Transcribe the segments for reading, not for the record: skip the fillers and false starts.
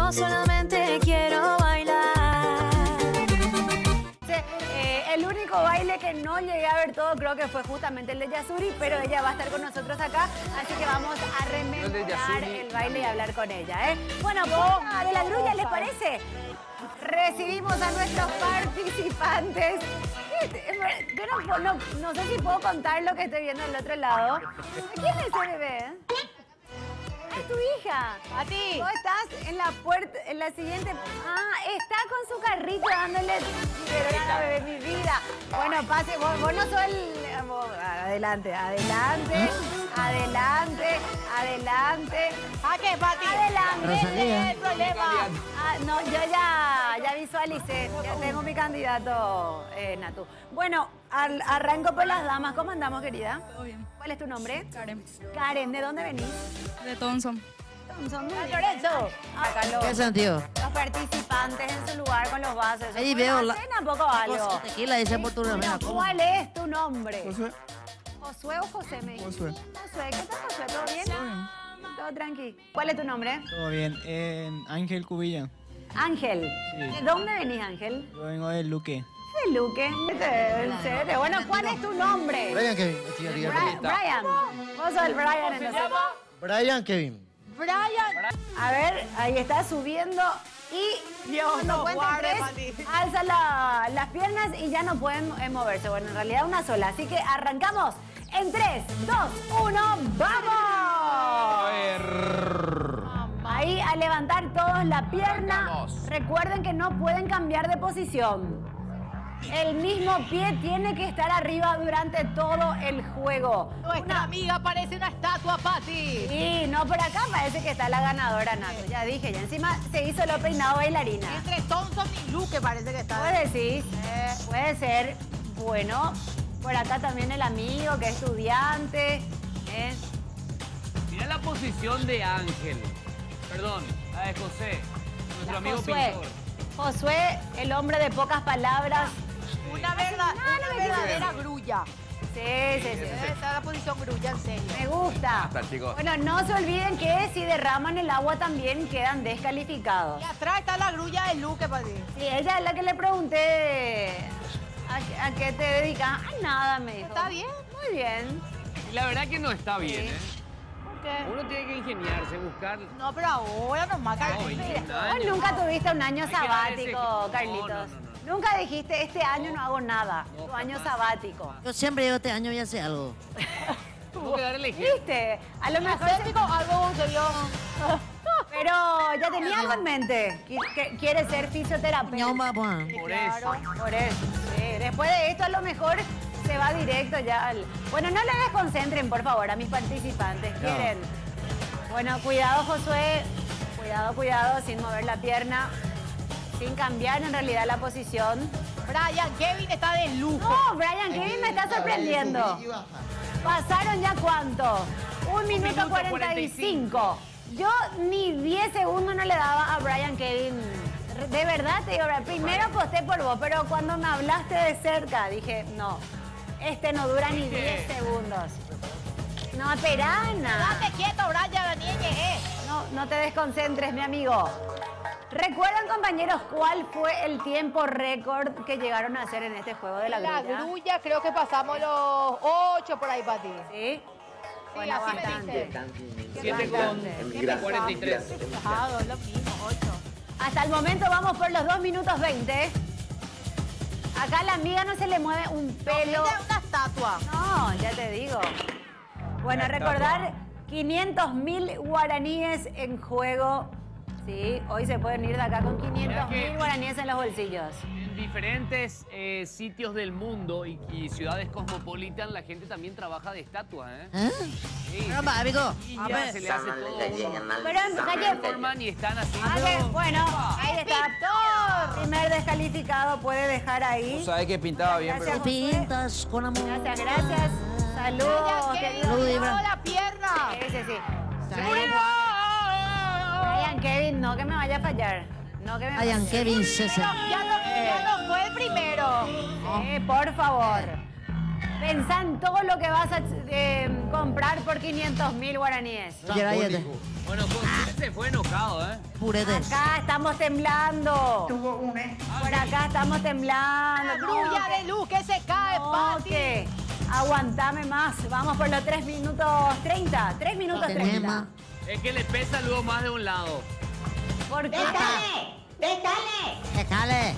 yo solamente quiero bailar. El único baile que no llegué a ver todo creo que fue justamente el de Yasuri, pero ella va a estar con nosotros acá, así que vamos a rememorar el baile y hablar con ella, ¿eh? Bueno, de la grulla, ¿les parece? Recibimos a nuestros participantes. Yo no sé si puedo contar lo que estoy viendo del otro lado. ¿Quién es ese bebé? Es tu hija. A ti. Vos estás en la puerta, en la siguiente. Ah, está con su carrito dándole biberón a la bebé, mi vida. Bueno, pase, vos no sos el. Adelante, adelante, adelante, adelante. ¿A qué, Pati? Adelante. Rosalía. No hay problema. No, yo ya visualicé. Ya tengo mi candidato, Natu. Bueno, arranco por las damas. ¿Cómo andamos, querida? Todo bien. ¿Cuál es tu nombre? Karen. Karen, ¿de dónde venís? De Thompson. Son muy bien. Lorenzo. Acá ¿Qué sentido? los participantes en su lugar con los vasos. Ahí veo la... Cena poco algo. Tequila dice por tu Bueno, ¿cómo? ¿cuál es tu nombre? Josué. ¿Josué o José me dijiste? Josué. Josué, ¿qué tal, Josué? ¿Todo bien? Todo tranqui. ¿Cuál es tu nombre? Todo bien. Ángel Cubilla. Ángel. Sí. ¿De dónde venís, Ángel? Yo vengo de Luque. De Luque. ¿En serio? Bueno, ¿cuál es tu nombre? Brian Kevin. Brian. Vos sos el Brian entonces. Brian Kevin. Brian. A ver, ahí está subiendo y Dios cuando nos cuenten guarde, tres, Pati. alza las piernas y ya no pueden moverse. Bueno, en realidad una sola. Así que arrancamos en 3, 2, 1, ¡vamos! Ahí a levantar todos la pierna. Recuerden que no pueden cambiar de posición. El mismo pie tiene que estar arriba durante todo el juego. Nuestra amiga parece una estatua, Pati. Y no, por acá parece que está la ganadora, Nato. Ya dije, ya encima se hizo lo peinado bailarina. Entre Thompson y Luque parece que está. ¿Puedes decir? Puede ser. Bueno, por acá también el amigo que es estudiante. Mira la posición de Ángel. Perdón, la de José, nuestro amigo Josué. pintor. Josué, el hombre de pocas palabras. Una verdadera grulla. Sí, sí, sí. Está en la posición grulla, en serio. Me gusta. Hasta, chicos. Bueno, no se olviden que si derraman el agua también quedan descalificados. Y atrás está la grulla de Luque, Pati. Sí, ella es la que le pregunté a qué te dedicas. Ah, nada, me dijo. ¿Está bien? Muy bien. Y la verdad que no está bien, ¿eh? ¿Por qué? Uno tiene que ingeniarse, buscar... No, pero ahora nomás, No, Carlitos. 21 Vos años. nunca tuviste un año Hay que dar ese sabático, ejemplo. Carlitos. No. Nunca dijiste, este año no hago nada. Tu año sabático. Yo siempre digo este año voy a hacer algo. Tengo que dar el ejemplo. ¿Viste? A lo mejor... Estético, algo se dio. Pero ya tenía algo en mente. Quiere ser fisioterapeuta. Ñauma, pues. Por eso. Por eso. Sí, después de esto a lo mejor se va directo ya al... Bueno, no le desconcentren, por favor, a mis participantes. ¿Quieren? Bueno, cuidado, Josué. Cuidado, sin mover la pierna. Sin cambiar en realidad la posición. Brian Kevin está de lujo. No, Brian, Kevin me está sorprendiendo. ¿Pasaron ya cuánto? 1 minuto 45. Yo ni 10 segundos no le daba a Brian Kevin. De verdad te digo, primero aposté por vos, pero cuando me hablaste de cerca dije, no, este no dura ni 10 segundos. No, esperá, nada. Date quieto, Brian, la niña, No te desconcentres, mi amigo. ¿Recuerdan, compañeros, cuál fue el tiempo récord que llegaron a hacer en este juego de la La grulla? grulla creo que pasamos los 8 por ahí, Pati. ¿Sí? Bueno, así me bastante. dice. 7 con 43. Pesado, es lo mismo, 8. Hasta el momento vamos por los 2 minutos 20. Acá a la amiga no se le mueve un pelo. Es una estatua. No, ya te digo. Bueno, recordar 500.000 guaraníes en juego. Sí, hoy se pueden ir de acá con 500.000 guaraníes en los bolsillos. En diferentes sitios del mundo y ciudades cosmopolitan, la gente también trabaja de estatua, ¿eh? ¿Eh? Sí. Caramba, amigo. Y A ya ver. se le hace todo uno. Pero en calle... Forman y están haciendo... Bueno, ahí está. Primer descalificado puede dejar ahí. Sabes que pintaba bien, Gracias, pero... Josué. Pintas con amor. Gracias. Saludos, Brian Kevin, querido. no, la pierna. Sí. Brian Kevin, no que me vaya a fallar. No que me vaya Brian Kevin César. Ya no fue el primero. por favor. Pensá en todo lo que vas a comprar por 500.000 guaraníes. Quiero ahí, Bueno, José se fue enojado, ¿eh? purete. Acá estamos temblando. Por acá estamos temblando. La grulla de luz que se cae, No, Pati. que aguantame más. Vamos por los 3 minutos 30. 3 minutos 30. Tenema. Es que le pesa luego más de un lado. ¿Por qué? Déjale.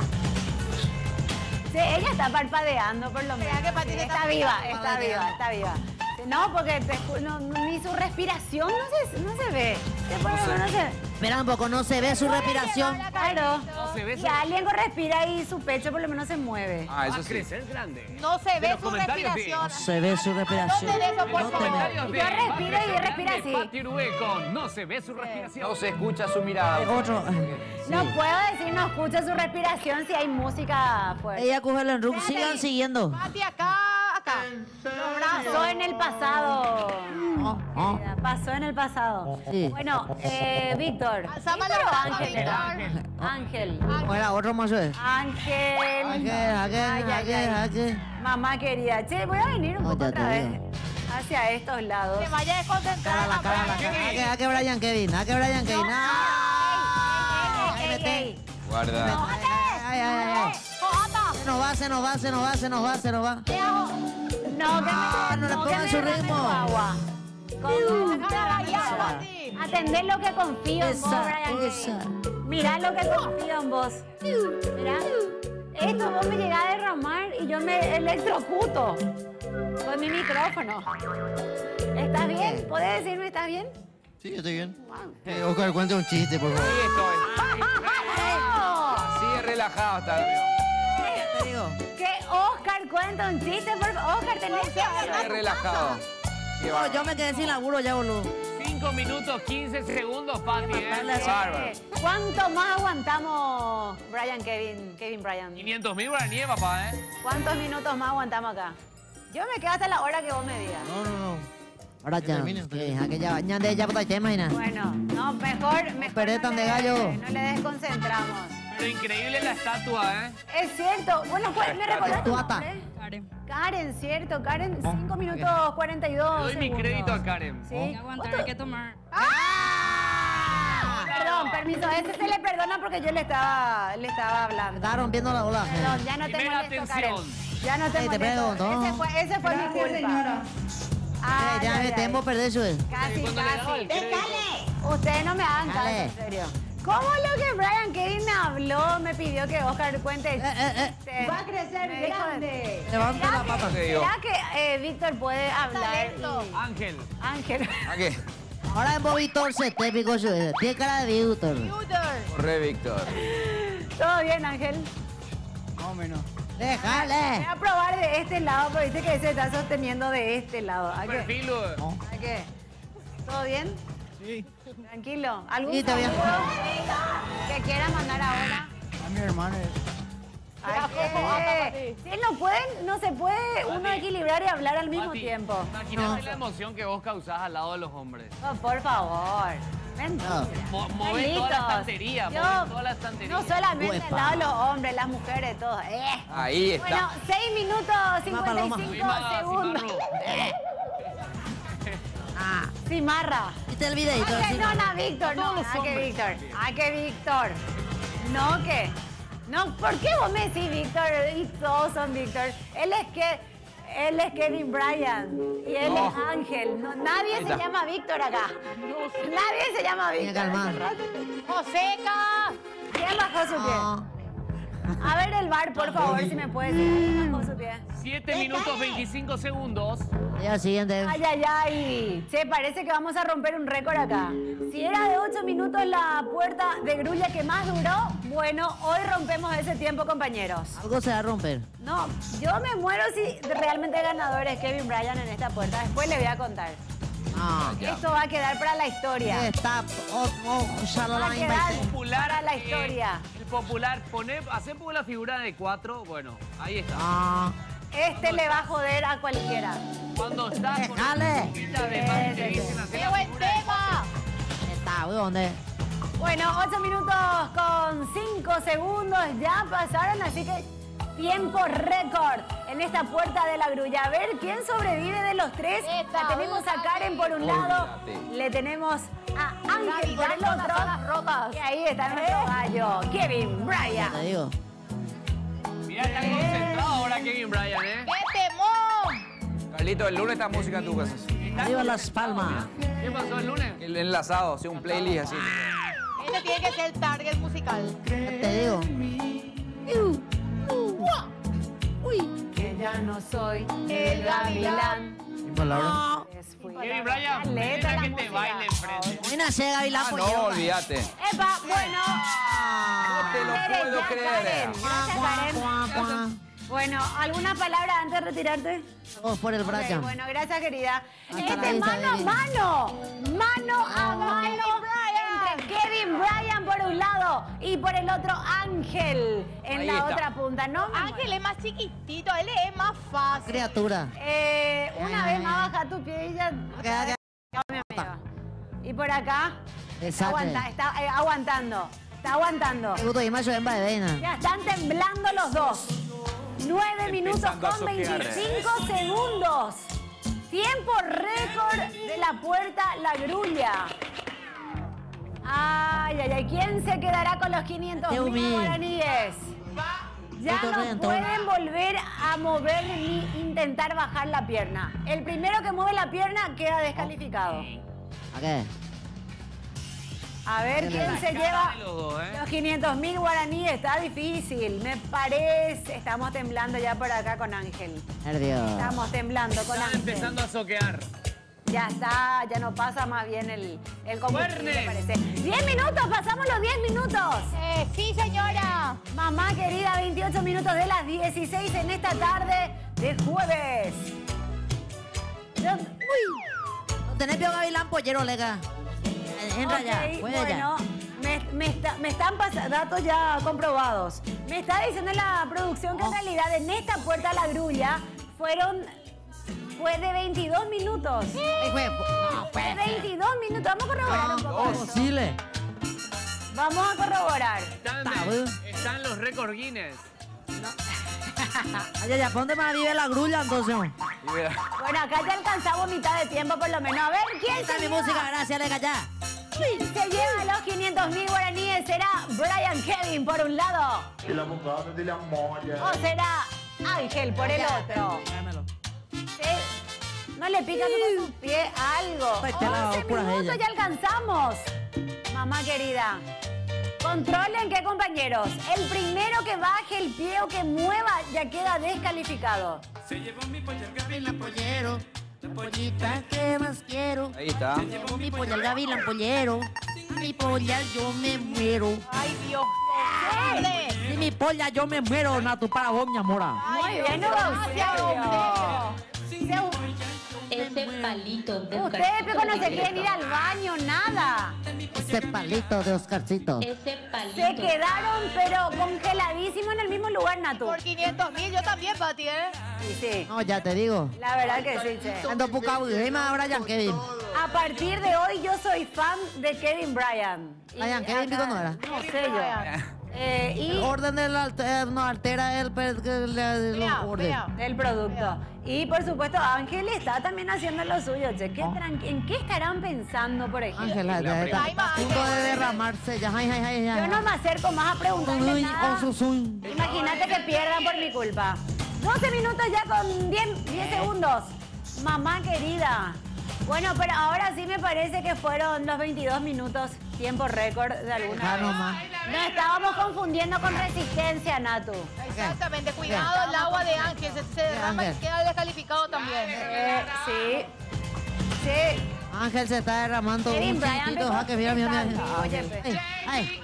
Sí, ella está parpadeando por lo menos. Vea que Patricia Está está viva, picando. está viva, está viva. No, porque ni su respiración no se ve. No se ve. Espera un poco, no se ve su respiración. Claro. No se ve Si su- alguien respira y su pecho por lo menos se mueve. Va a crecer grande. No se ve los su comentarios, respiración. No se ve su respiración. ¿Dónde de eso, por No te favor? ve. Comentarios de Yo respiro y Patricia respira Grande, así. Pati Uruguay con no se ve su respiración. No se escucha su mirada. Otro. No puedo decir no escucho su respiración si hay música fuerte. Ella coge el enruc. Sigan siguiendo. Pati, acá. Los brazos. Pasó en el pasado. Oh. Querida, pasó en el pasado. Sí. Bueno, Víctor. Alzame ¿Víctor los o brazos, Ángel? era? Víctor. Ángel. ¿Cómo era? Otro más. Ángel. Aquel. Ay. Mamá querida. Che, voy a venir un No, poco ya otra te vez digo. hacia estos lados. Se vaya a desconcentrar. La cara. ¿A qué Brian Kevin? ¿A qué Brian Kevin? Ey, ey, ey. Guarda. Ay. Se nos va. No, que no le pongan me su derrame ritmo. tu agua. ¿Cómo? Déjala rayar, Pati. Atendé lo que confío en vos, Esa, Brian esa. Kevin. Mirá lo que confío en vos. Mirá. Esto vos me llegás a derramar y yo me electrocuto con mi micrófono. ¿Estás bien? ¿Puedes decirme estás bien? Sí, estoy bien. Oscar, cuenta un chiste, por favor. Ahí estoy. Así de relajado está. Te digo. Que Oscar cuenta un chiste, por favor. Oscar, tenés que Así de hablar. relajado. Qué No, bárbaro. yo me quedé sin laburo ya, boludo. 5 minutos 15 segundos, Pati, Qué ¿eh? bárbaro. ¿Cuánto más aguantamos, Kevin Bryan? 500.000 guaraníes, papá, ¿eh? ¿Cuántos minutos más aguantamos acá? Yo me quedo hasta la hora que vos me digas. No. Ahora ya. Aquella bañan de ella por te imaginas. Bueno, no, mejor Peretan de gallo. no le desconcentramos. Pero increíble la estatua, ¿eh? Es cierto. Bueno, pues, ¿me recordás tu Tuata. nombre? Karen, cierto. Karen, 5 minutos 42 Le doy mi segundos. crédito a Karen. Sí. Aguantar, hay que tomar. Perdón, permiso. Ese se le perdona porque yo le estaba hablando. Estaba rompiendo la ola. Perdón, ya no te Primera molesto, Karen. atención. Ya no te Ey, te molesto. pregunto. Ese fue mi culpa. Ay, Ya ay, me ay. temo perder eso. Casi, Cuando le daba el casi. crédito. Ustedes no me hagan caso, Dale. en serio. ¿Cómo lo que Brian Kevin me habló? Me pidió que Oscar cuente el chiste. Va a crecer Me dijo- grande. Levanta la pata. Te digo. ¿Será que Víctor puede hablar? Talento. y- Ángel. Ángel. ¿A qué? Ahora en Víctor se te picó su. Tiene cara de Víctor. Computer. Corre, Víctor. ¿Todo bien, Ángel? Más o menos. Voy Déjale. a probar de este lado, pero dice que se está sosteniendo de este lado. ¿A qué? Perfil, ¿A qué? ¿Todo bien? Sí. Tranquilo. ¿Algún Sí, está bien. saludo que quiera mandar ahora? A mi hermano. ¿A qué? Sí, no se puede uno equilibrar y hablar al mismo Pati, tiempo. Imagínate la emoción que vos causás al lado de los hombres. Oh, por favor. Mentira. Mover toda la Malditos. estantería, Yo- mover toda la estantería. No solamente Uepa. al lado de los hombres, las mujeres, todos. Ahí Bueno, está. 6 minutos paloma. 55 segundos. Cimarra. ¿Viste el videito? Ay, Sí, no, no, Víctor, no. Todos los ¿A qué hombres. Víctor? ¿A qué Víctor? No, ¿qué? No, ¿por qué vos me decís Víctor y todos son Víctor? Él es Kevin Bryan y él es Ángel. No, nadie se está. llama Víctor acá. Nadie se llama Tiene Víctor. que calmar. Joseca. ¿Quién bajó su pie? No. A ver el bar, por favor, si me puede decir. ¿Quién bajó su pie? 7 minutos 25 segundos. Y al siguiente. Ay, ay, ay. Che, parece que vamos a romper un récord acá. Si era de 8 minutos la puerta de grulla que más duró, bueno, hoy rompemos ese tiempo, compañeros. Algo se va a romper. No, yo me muero si realmente el ganador es Kevin Bryan en esta puerta. Después le voy a contar. No. Esto va a quedar para la historia. Está. Va a quedar para la historia. El popular, hacer la figura de 4, bueno, ahí está. Ah. Este le va a joder a cualquiera. Cuando estás con Déjale. una figurita de más que te dicen hacer ¡Qué la buen figura de tema! Está, ¿dónde? Bueno, 8 minutos con 5 segundos ya pasaron, así que Tiempo récord en esta puerta de la grulla. A ver, ¿quién sobrevive de los tres? La tenemos a Karen por un lado, le tenemos a Ángel por el otro. Y ahí está nuestro gallo, Kevin Bryant. Te digo. Mira, está concentrado ahora Kevin Bryant, ¿eh? ¡Qué temón! Carlito, el lunes esta música tú vas a hacer. Arriba Las Palmas. ¿Qué pasó el lunes? El enlazado, así un playlist así. Este tiene que ser el target musical. Te digo. Que ya no soy el gavilán. Sin palabras. Kevin Bryant, Letra deja la que te música. baile enfrente. Buena llega Gavilán Ah, no, Pollero. olvídate. Epa, bueno. No te lo Tere, puedo ya, creer. Karen. Gracias, Karen. Bueno, ¿alguna palabra antes de retirarte? Vamos por el Ok, Brian. bueno, gracias, querida. Hasta la Este vista, mano a baby. mano a mano entre Kevin Bryant por un lado y por el otro Ángel en Ahí la está. otra punta. No, me Ángel es más chiquitito, él es más fácil. Criatura. Una vez más baja tu pie y ya. Queda- Mi amiga. Y por acá Exacto. está aguantando. Está aguantando. Te gusto y macho en Baedena. Ya están temblando los dos. 9 minutos Empezando a con soquear. 25 segundos. Tiempo récord de la puerta La Grulla. Ay, ay, ay. ¿Quién se quedará con los 500.000 Dios mío. guaraníes? Ya Estoy no contento. pueden volver a mover ni intentar bajar la pierna. El primero que mueve la pierna queda descalificado. ¿A qué? A ver quién se lleva de los dos, ¿eh? los 500.000 guaraníes. Está difícil, me parece. Estamos temblando ya por acá con Ángel. Nervios. Estamos temblando con Están Ángel. empezando a soquear. Ya está, ya no pasa más bien el combustible, Viernes. parece. 10 minutos, pasamos los 10 minutos. Sí, señora. Mamá querida, 28 minutos de las 16 en esta tarde de jueves. ¿No tenés pio Gavilán Pollero, lega? Entra ya. Ok, Juega bueno, ya. me están pasando datos ya comprobados. Me está diciendo la producción que en realidad en esta puerta a la grulla fue de 22 minutos. Ay, güey, no, De pues. 22 minutos. Vamos a corroborar un poco. esto. Posible. Vamos a corroborar. Están los récord Guinness. Ay, ya, ponte más vive la grulla entonces. Y mira, Bueno, acá ya alcanzamos mitad de tiempo por lo menos. A ver, ¿quién Esta se es mi lleva? música, gracias, lega, ya. ¿Quién se lleva los 500.000 guaraníes? ¿Será Brian Kevin por un lado? ¿O será Ángel por el otro? Dámelo. ¿Sí? No le pica con su pie algo. Pues te la 11 locura minutos ella. ya alcanzamos. Mamá querida, controlen que compañeros. El primero que baje el pie o que mueva ya queda descalificado. Pollero, la pollita que más quiero. ahí está. Llevo mi polla al Gavilán Pollero. Mi polla yo me muero. Ay, Dios. Si mi polla yo me muero, Natu, para vos, mi amora. Muy bien, Eusebio. Ese palito de Ustedes pero no se quieren ir al baño, nada. Ese palito de Oscarcito. Ese palito. Se quedaron pero congeladísimos en el mismo lugar, Natu. Por 500.000 yo también, Pati, ¿eh? Sí, sí. No, ya te digo. La verdad que sí, che. Ando pucao y dime a Brian Kevin. A partir de hoy yo soy fan de Kevin Bryant. Y Brian Kevin, acá- ¿cómo era? No sé yo. El Y orden del no altera el Vea, orden. vea. del producto. Y por supuesto, Ángel está también haciendo lo suyo, che. ¿En qué estarán pensando, por ejemplo? Ángela, ya está Ay, ma, a punto de Ángel. derramarse. Ya, ay, ay, ay, ya. Yo no me acerco más a preguntarle Uy, nada. oh, susun. Imagínate que pierdan por mi culpa. 12 minutos ya con 10 segundos. Mamá querida. Bueno, pero ahora sí me parece que fueron los 22 minutos, tiempo récord de alguna Ya vez. nomás. Nos estábamos confundiendo con resistencia, Natu. Exactamente. Cuidado el agua de Ángel. Se derrama y Ángel. queda descalificado también. Sí. Sí. Ángel se está derramando Kevin un Bryant chiquitito. Ja, que mira, mira, mira. Oye, Ay, ay.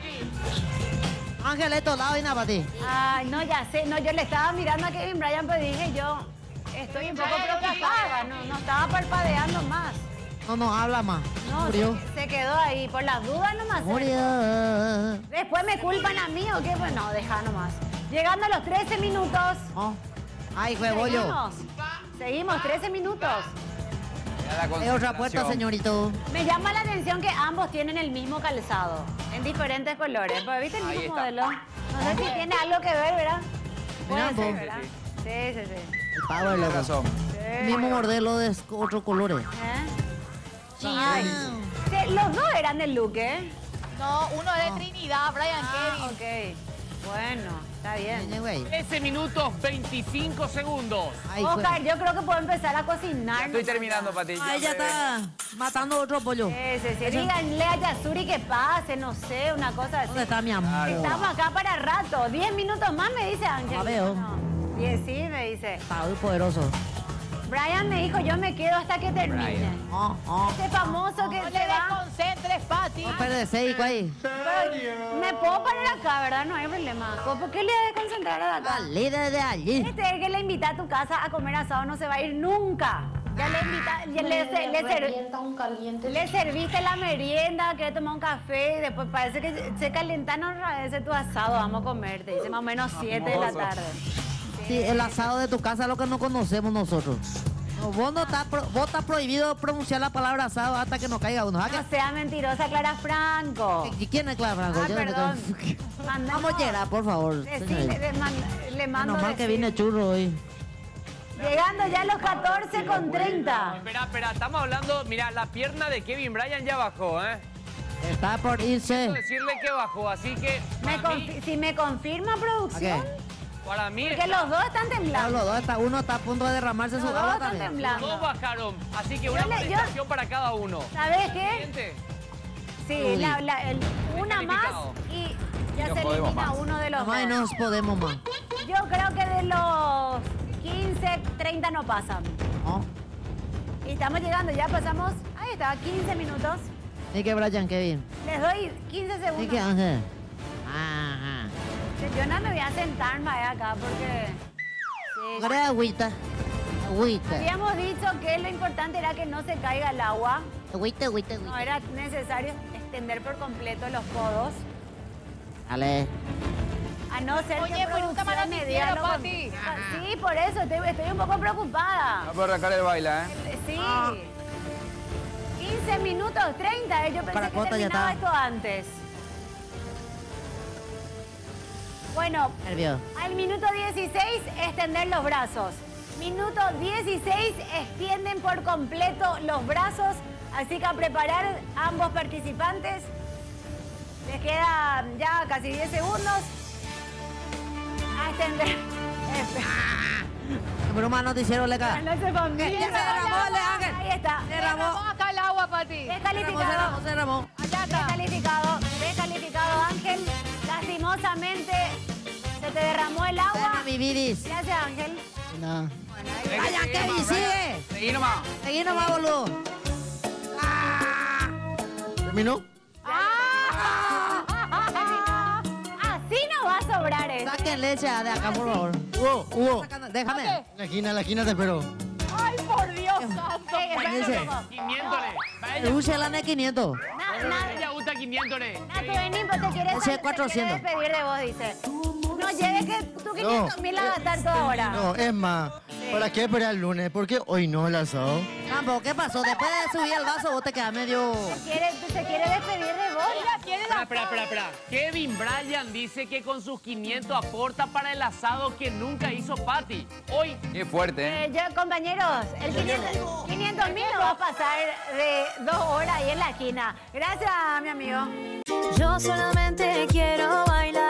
Ángel, estos lados y nada para ti. Ay, no, ya sé. No, yo le estaba mirando a Kevin Bryant, pero dije yo, estoy un poco preocupada. No estaba parpadeando más. No, habla más. No, Murió. se quedó ahí. Por las dudas nomás. Murió. Después me culpan a mí o qué, pues no, deja nomás. Llegando a los 13 minutos. Oh. Ay, huevollo. Seguimos 13 minutos. Ya la Hay otra puerta, concentración. señorito. Me llama la atención que ambos tienen el mismo calzado, en diferentes colores. Pero ¿viste el Ahí mismo está. modelo? No sé si tiene algo que ver, ¿verdad? Puede Mirá, ser, vos. ¿verdad? Sí, sí, sí. El power, Tienes loco. razón. Mismo modelo de otros colores. ¿Eh? Ay, sí, los dos eran del look, ¿eh? No, uno es de Trinidad, Brian Ah, Kevin. ok. Bueno, está bien. Ñe, güey. 13 minutos 25 segundos. Ay, Oscar, yo creo que puedo empezar a cocinar. Estoy terminando, Pati. Ay, ya está matando otro pollo. Sí. Díganle a Yasuri que pase, no sé, una cosa así. ¿Dónde está mi amor? Estamos acá para rato. 10 minutos más, me dice Ángel. Ah, veo. No, 10 sí, me dice. Está muy poderoso. Brian me dijo, yo me quedo hasta que termine. Brian. Ese famoso que No se le va. desconcentres, Pati. Perde 6, güey. Pero me puedo parar acá, ¿verdad? No hay problema. ¿Por qué le voy a desconcentrar a acá? Dale desde allí. Este es el que le invita a tu casa a comer asado, no se va a ir nunca. Ya le invita, ya un caliente. le serviste la merienda, que tomar un café y después parece que se calentaron otra vez tu asado, vamos a comer, te dice más o menos 7 de la tarde. Sí, el asado de tu casa es lo que no conocemos nosotros. No, vos estás prohibido pronunciar la palabra asado hasta que nos caiga uno. ¿Ah, No sea mentirosa, Clara Franco. ¿Quién es Clara Franco? Ah, Yo no perdón. te- Manda- Vamos a llegar, por favor. Sí, señorita. le mando. Menos mal que decir. viene churro hoy. Llegando ya a los 14:30. Espera, estamos hablando. Mira, la pierna de Kevin Bryant ya bajó, ¿eh? Está por Quiero irse. decirle que bajó, así que Si me confirma producción, Ok. para mí porque los dos están Claro, temblando. los dos uno está a punto de derramarse su Los dos agua están también. temblando. todos bajaron. Así que Yo una le- yo- amonestación para cada uno. ¿Sabes qué? Siguiente. Sí, una más Descalificado. y ya No se podemos elimina más. uno de los Nomás y dos. nos podemos más. Yo creo que de los 15, 30 no pasan. ¿No? Y estamos llegando, ya pasamos, ahí está, 15 minutos. Ni que Brian, qué bien. Les doy 15 Ni segundos. que Ángel. Ajá. Yo no me voy a sentar más acá porque... Sí. Agrega agüita. Agüita. Habíamos dicho que lo importante era que no se caiga el agua. Agüita, agüita, No agüita. era necesario extender por completo los codos. Dale. A no ser Oye, que pero nunca producción me me diga noticiero, lo Pati. Sí, por eso estoy un poco preocupada. No puedo arrancar el baile, ¿eh? Sí. 15 minutos, 30. Yo pensé Para que cuota ya terminaba está. esto antes. Bueno, Nervio. al minuto 16, extender los brazos. Minuto 16, extienden por completo los brazos. Así que a preparar ambos participantes. Les quedan ya casi 10 segundos. A extender. Pero más noticiero le cae. No se familia. Ya se derramó, dale, Ángel. Ahí está. Derramó acá el agua, Pati. Descalificado. Se derramó. Allá está. Descalificado. Descalificado, Ángel. Lastimosamente se te derramó el agua. Dame mi viris. Gracias, Ángel. Nada. Bueno, ahí va. Vaya, Kevin, sigue. Seguí nomás. Seguí nomás, boludo. ¿Terminó? Así no va a sobrar eso. Saquen leche de acá, por favor. Hugo. Déjame. En la esquina te espero. Ay, por Dios santo. Dice. 500 le. Use la N500. Ella gusta 500 le. Nato, vení, pues te quieres Ese 400. despedir de vos, dice. No lleves que tú 500.000 la vas a gastar toda hora. No, es más. ¿Para qué esperar el lunes? ¿Por qué hoy no el asado? Campo, ¿qué pasó? Después de subir el vaso, vos te quedas medio... Se quiere despedir de vos. Ella quiere la Espera. Kevin Bryant dice que con sus 500 aporta para el asado que nunca hizo Patty. Hoy Qué fuerte, ¿eh? Compañeros, el 500.000 no va a pasar de 2 horas ahí en la esquina. Gracias, mi amigo. Yo solamente quiero bailar.